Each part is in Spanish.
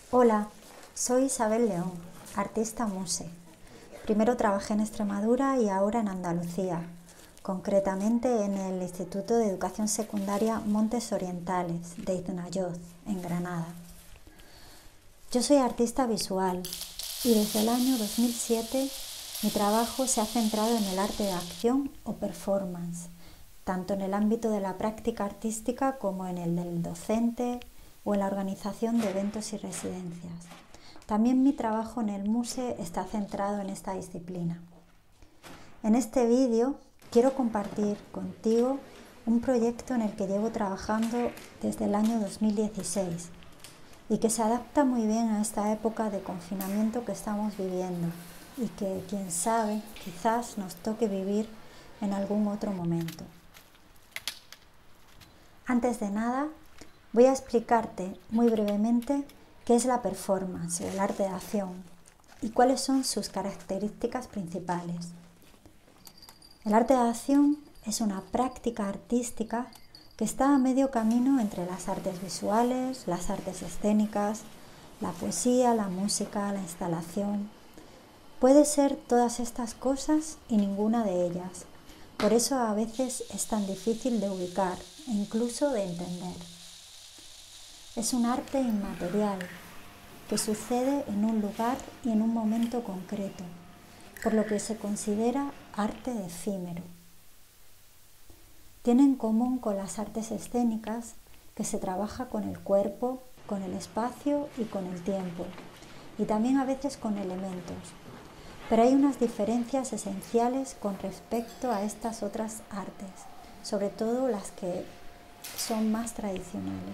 Hola, soy Isabel León, artista muse. Primero trabajé en Extremadura y ahora en Andalucía, concretamente en el Instituto de Educación Secundaria Montes Orientales de Iznayoz, en Granada. Yo soy artista visual y desde el año 2007 mi trabajo se ha centrado en el arte de acción o performance, tanto en el ámbito de la práctica artística como en el del docente o en la organización de eventos y residencias. También mi trabajo en el MUSE está centrado en esta disciplina. En este vídeo quiero compartir contigo un proyecto en el que llevo trabajando desde el año 2016 y que se adapta muy bien a esta época de confinamiento que estamos viviendo y que, quién sabe, quizás nos toque vivir en algún otro momento. Antes de nada, voy a explicarte muy brevemente qué es la performance o el arte de acción y cuáles son sus características principales. El arte de acción es una práctica artística que está a medio camino entre las artes visuales, las artes escénicas, la poesía, la música, la instalación. Puede ser todas estas cosas y ninguna de ellas. Por eso a veces es tan difícil de ubicar e incluso de entender. Es un arte inmaterial que sucede en un lugar y en un momento concreto, por lo que se considera arte efímero. Tiene en común con las artes escénicas que se trabaja con el cuerpo, con el espacio y con el tiempo, y también a veces con elementos. Pero hay unas diferencias esenciales con respecto a estas otras artes, sobre todo las que son más tradicionales.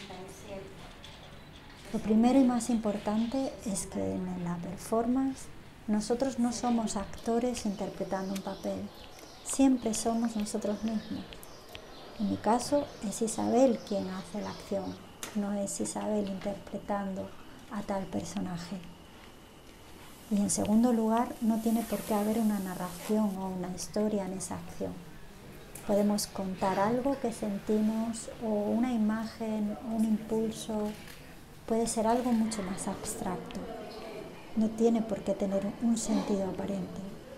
Lo primero y más importante es que en la performance nosotros no somos actores interpretando un papel, siempre somos nosotros mismos. En mi caso es Isabel quien hace la acción, no es Isabel interpretando a tal personaje. Y en segundo lugar, no tiene por qué haber una narración o una historia en esa acción. Podemos contar algo que sentimos o una imagen o un impulso. Puede ser algo mucho más abstracto. No tiene por qué tener un sentido aparente.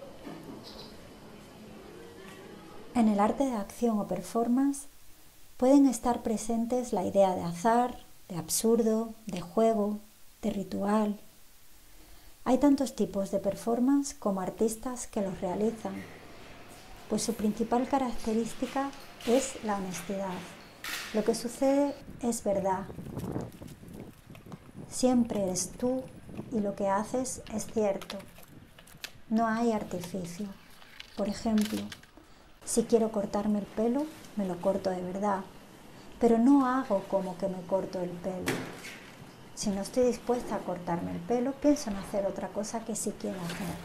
En el arte de acción o performance pueden estar presentes la idea de azar, de absurdo, de juego, de ritual. Hay tantos tipos de performance como artistas que los realizan, pues su principal característica es la honestidad. Lo que sucede es verdad. Siempre eres tú y lo que haces es cierto. No hay artificio. Por ejemplo, si quiero cortarme el pelo, me lo corto de verdad, pero no hago como que me corto el pelo. Si no estoy dispuesta a cortarme el pelo, pienso en hacer otra cosa que sí quiero hacer.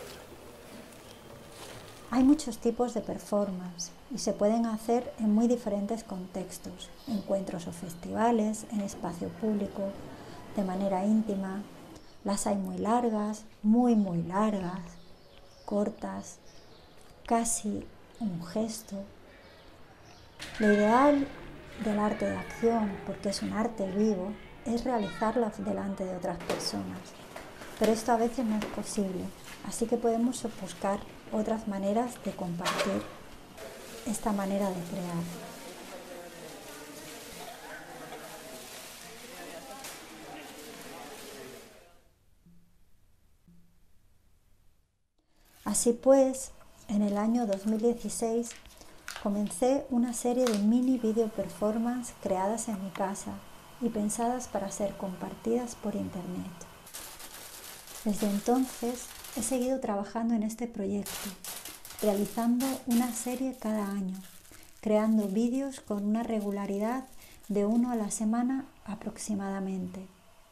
Hay muchos tipos de performance y se pueden hacer en muy diferentes contextos, encuentros o festivales, en espacio público, de manera íntima. Las hay muy largas, muy largas, cortas, casi un gesto. Lo ideal del arte de acción, porque es un arte vivo, es realizarla delante de otras personas. Pero esto a veces no es posible, así que podemos buscar otras maneras de compartir esta manera de crear. Así pues, en el año 2016 comencé una serie de mini video performance creadas en mi casa y pensadas para ser compartidas por internet. Desde entonces he seguido trabajando en este proyecto, realizando una serie cada año, creando vídeos con una regularidad de 1 a la semana aproximadamente.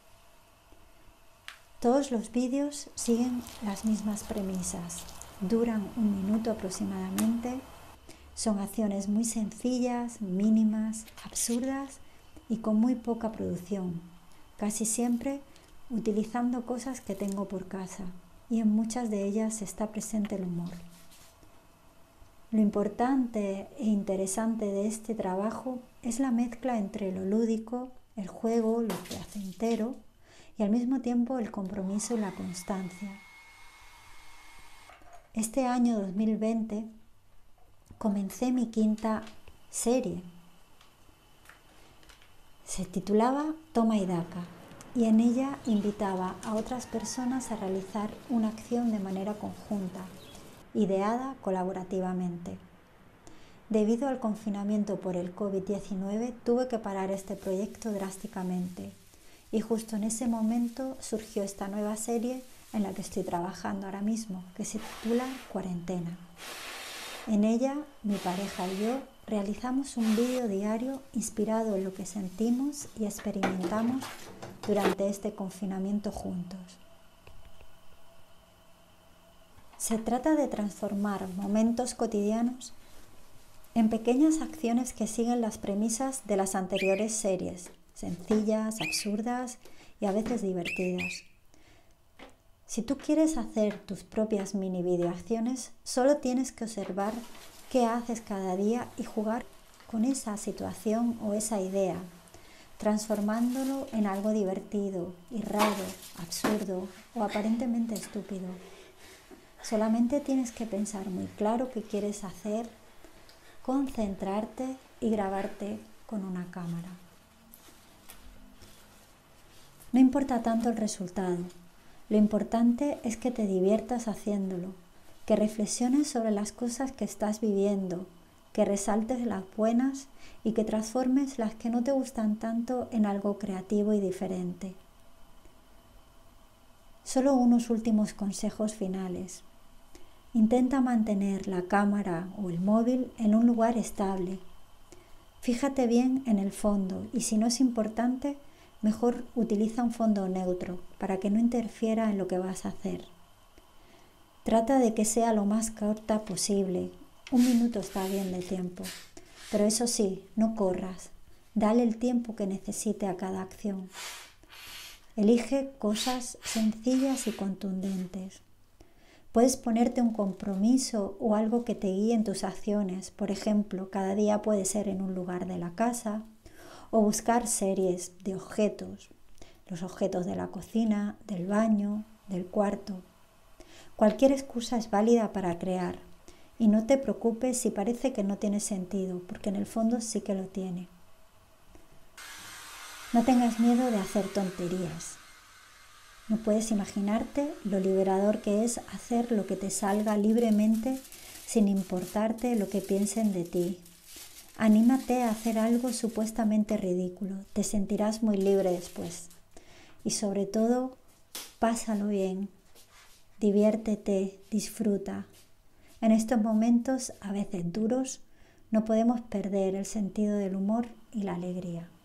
Todos los vídeos siguen las mismas premisas, duran 1 minuto aproximadamente, son acciones muy sencillas, mínimas, absurdas y con muy poca producción, casi siempre utilizando cosas que tengo por casa, y en muchas de ellas está presente el humor. Lo importante e interesante de este trabajo es la mezcla entre lo lúdico, el juego, lo placentero y al mismo tiempo el compromiso y la constancia. Este año 2020 comencé mi quinta serie. Se titulaba Toma y Daca y en ella invitaba a otras personas a realizar una acción de manera conjunta, ideada colaborativamente. Debido al confinamiento por el COVID-19 tuve que parar este proyecto drásticamente y justo en ese momento surgió esta nueva serie en la que estoy trabajando ahora mismo, que se titula Cuarentena. En ella, mi pareja y yo realizamos un vídeo diario inspirado en lo que sentimos y experimentamos durante este confinamiento juntos. Se trata de transformar momentos cotidianos en pequeñas acciones que siguen las premisas de las anteriores series, sencillas, absurdas y a veces divertidas. Si tú quieres hacer tus propias mini videoacciones, solo tienes que observar qué haces cada día y jugar con esa situación o esa idea, transformándolo en algo divertido y raro, absurdo o aparentemente estúpido. Solamente tienes que pensar muy claro qué quieres hacer, concentrarte y grabarte con una cámara. No importa tanto el resultado. Lo importante es que te diviertas haciéndolo, que reflexiones sobre las cosas que estás viviendo, que resaltes las buenas y que transformes las que no te gustan tanto en algo creativo y diferente. Solo unos últimos consejos finales. Intenta mantener la cámara o el móvil en un lugar estable. Fíjate bien en el fondo y si no es importante, mejor utiliza un fondo neutro para que no interfiera en lo que vas a hacer. Trata de que sea lo más corta posible. 1 minuto está bien de tiempo. Pero eso sí, no corras. Dale el tiempo que necesite a cada acción. Elige cosas sencillas y contundentes. Puedes ponerte un compromiso o algo que te guíe en tus acciones. Por ejemplo, cada día puede ser en un lugar de la casa, o buscar series de objetos, los objetos de la cocina, del baño, del cuarto. Cualquier excusa es válida para crear y no te preocupes si parece que no tiene sentido, porque en el fondo sí que lo tiene. No tengas miedo de hacer tonterías. No puedes imaginarte lo liberador que es hacer lo que te salga libremente sin importarte lo que piensen de ti. Anímate a hacer algo supuestamente ridículo, te sentirás muy libre después. Y sobre todo, pásalo bien, diviértete, disfruta. En estos momentos, a veces duros, no podemos perder el sentido del humor y la alegría.